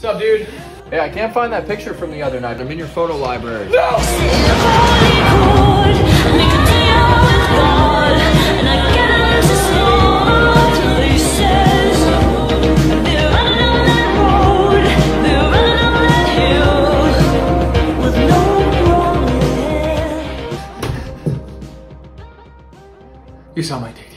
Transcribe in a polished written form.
What's up, dude? Hey, I can't find that picture from the other night. I'm in your photo library. No! You saw my dating.